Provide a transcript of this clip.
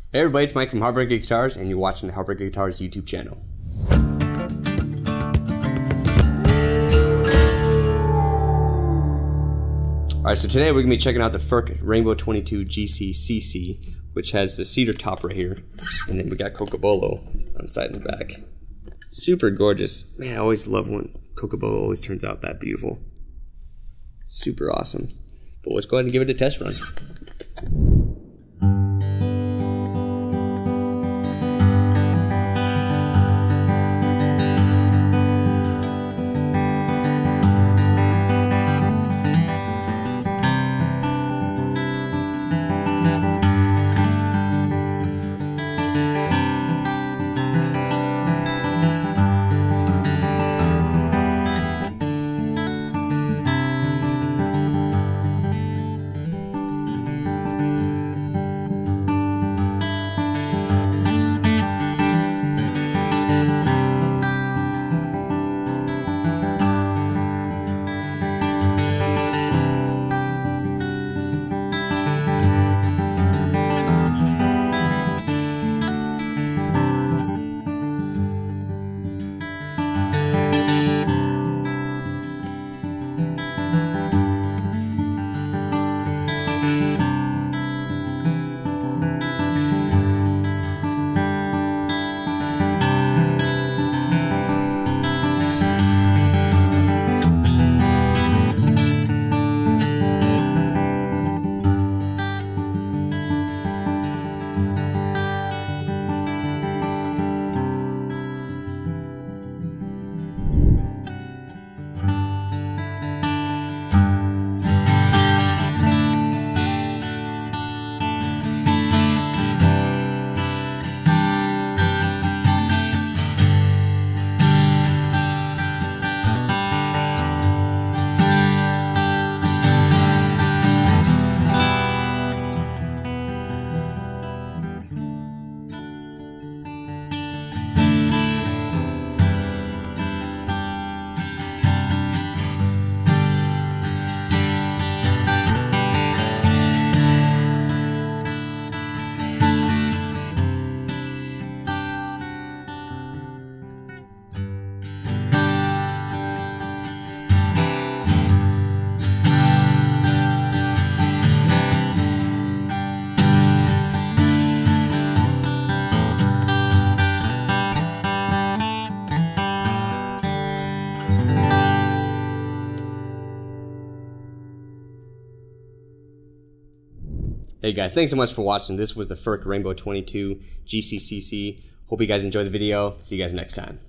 Hey everybody, it's Mike from Heartbreaker Guitars, and you're watching the Heartbreaker Guitars YouTube channel. Alright, so today we're going to be checking out the Furch Rainbow 22 GCCC, which has the cedar top right here, and then we got Cocobolo on the side and the back. Super gorgeous. Man, I always love when Cocobolo always turns out that beautiful. Super awesome. But let's go ahead and give it a test run. Hey guys, thanks so much for watching. This was the Furch Rainbow 22 GCCC. Hope you guys enjoyed the video. See you guys next time.